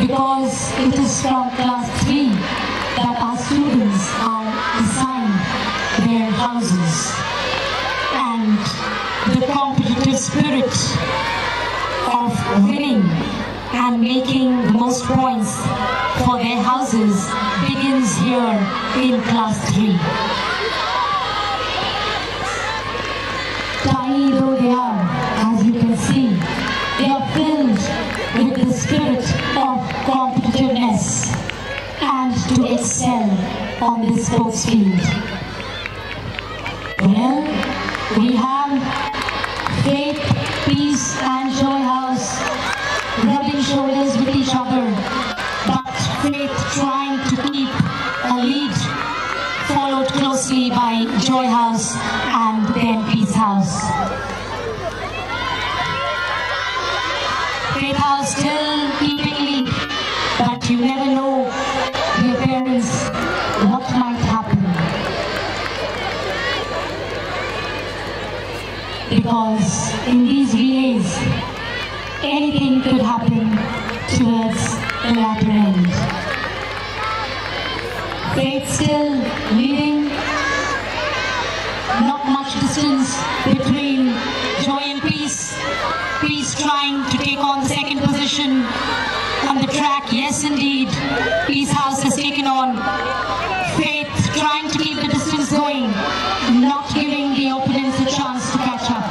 because it is from class 3 that our students are assigned their houses, and the competitive spirit of winning and making the most points for their houses begins here in class 3. Tiny though they are, as you can see, they are filled with the spirit of competitiveness and to excel on this sports field. Well, we have Faith, Peace and Joy House rubbing shoulders with each other, but Faith trying to keep a lead, followed closely by Joy House and then Peace House. Faith House still keeping lead, but you never know, dear parents, what might happen. Because in these relays, anything could happen towards the latter end. Faith still leading, not much distance between Joy and Peace. Peace trying to take on the second position on the track. Yes, indeed, Peace House has taken on. Faith trying to keep the distance going, not giving the opponents a chance to catch up.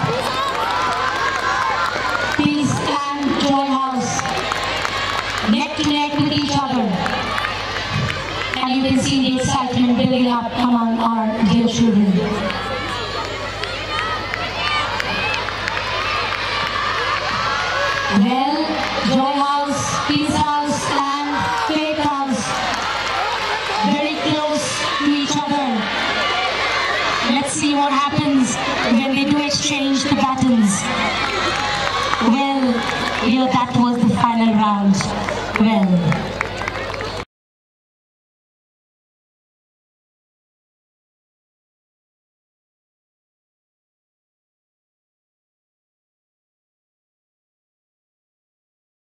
Peace and Joy House neck to neck with each other, and you can see the excitement building up among our dear children. Well, Joy House, Peace House and Faith House very close to each other. Let's see what happens when they do exchange the batons. Well, here that was the final round. Well,